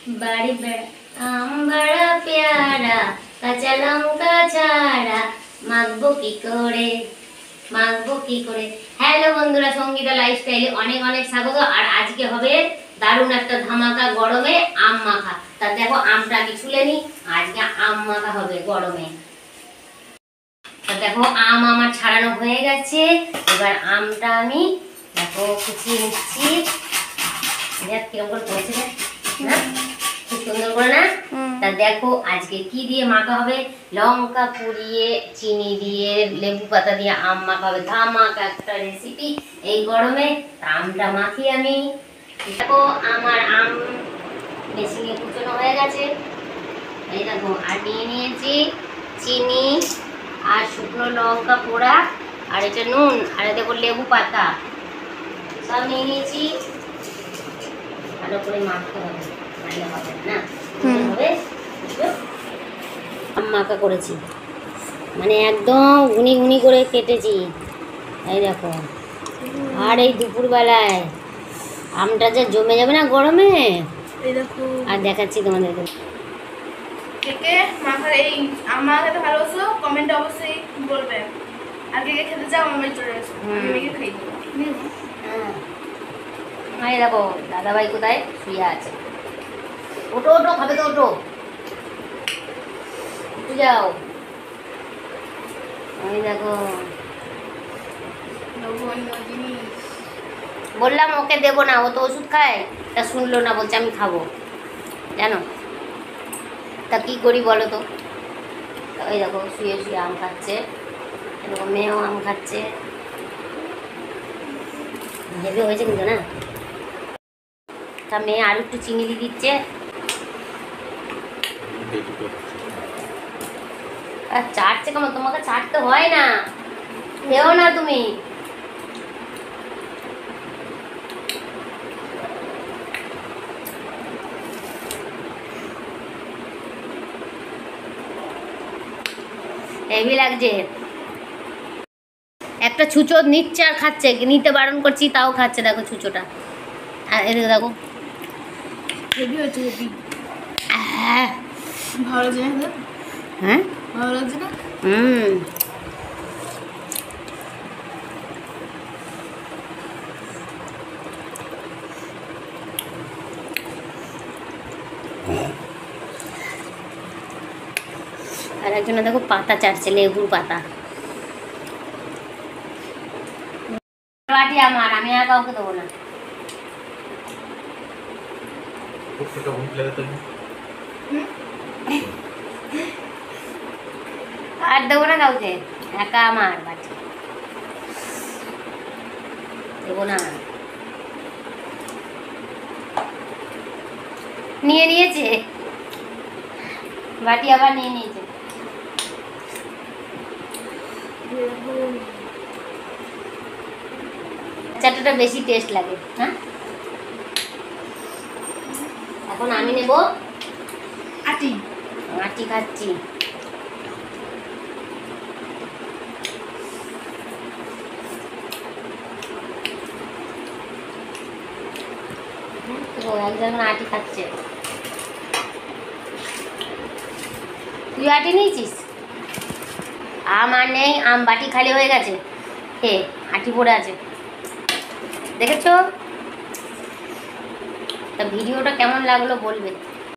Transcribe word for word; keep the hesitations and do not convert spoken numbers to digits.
বাড়ি বেড়া আম বড়া পেয়ারা কাঁচা লঙ্কা ছাড়া মাখবো কি করে মাখবো কি করে। হ্যালো বন্ধুরা, সঙ্গীতা লাইফস্টাইলে অনেক অনেক স্বাগত। আর আজকে হবে দারুণ একটা ধামাকা গরমে আম মাখা। তা দেখো আমটা আমি ছুলে নি, আজকে আম মাখা হবে গরমে। তা দেখো আম আমার ছাড়ানো হয়ে গেছে, এবার আমটা আমি দেখো কুচিয়ে নিচ্ছি। কিরকম করে পড়েছে না, খুব সুন্দর করে না। তা দেখো আজকে কি দিয়ে মাখা হবে, লঙ্কা পুড়িয়ে চিনি দিয়ে লেবু পাতা দিয়ে আম মাখা হবে। ধামাকা একটা রেসিপি এই গরমে। আমটা মাখি আমি। দেখো আমার আম মেশিনে কুচনো হয়ে গেছে, এই দেখো। আর নিয়ে নিয়েছি চিনি আর শুকনো লঙ্কা পোড়া, আর এটা নুন, আর দেখো লেবু পাতা সব নিয়ে নিয়েছি। ভালো করে মাখতে হবে, নাহলে হবে না। হবে আম মাখা করেছি, মানে একদম ঘুনি ঘুনি করে কেটেছি, এই দেখো। আর এই দুপুরবেলায় আমটা যে জমে যাবে না গরমে, আর দেখাচ্ছি তোমাদেরকে। কে কে মাখার এই আম মাখা খেতে ভালোবাসো কমেন্টে অবশ্যই বলবে। আর কে কে খেতে চাও আমার চলে এসো, আমি মেখে খাই দেবো। হ্যাঁ এই দেখো দাদাভাই কোথায় শুয়ে আছে। ওটো ওটো খাবে তো, ওটো উঠে যাও। এই দেখো বললাম ওকে দেবো না, ও তো ওষুধ খায়, তা শুনলো না, বলছে আমি খাবো, জানো। তা কী করি বলো তো। ওই দেখো শুয়ে শুয়ে আম খাচ্ছে, এরকম মেয়েও আম খাচ্ছে। হেভি হয়েছে কিন্তু না। তা মেয়ে আর একটু চিনি দিয়ে দিচ্ছে। আর চাটছে কেমন, তোমাকে চাটতে হয় না, খেও না তুমি। হেভি লাগছে। একটা ছুঁচো নিচ্ছে আর খাচ্ছে, নিতে বারণ করছি তাও খাচ্ছে, দেখো ছুঁচোটা। আর এদিকে দেখো হেভি হয়েছে, হেভি। হ্যাঁ ভালো লাগছে না? হ্যাঁ ভালো লাগছে না? হুম আর একজনে দেখো পাতা চাটছে, লেবুর পাতা। বাটি আমার, আমি আর কাউকে দেবো না। আর দেবো না কাউকে, একা আমার বাটি, দেবো না। নিয়ে নিয়েছে বাটি, আবার নিয়ে নিয়েছে। চাটটা বেশি টেস্ট লাগে। হ্যাঁ এখন আমি নেব আটি। আটি খাচ্ছি। ও একজন আটি খাচ্ছে। তুই আটি নিয়েছিস? আম আর নেই, আম বাটি খালি হয়ে গেছে, হে আটি পড়ে আছে, দেখেছো? তা ভিডিওটা কেমন লাগলো বলবে।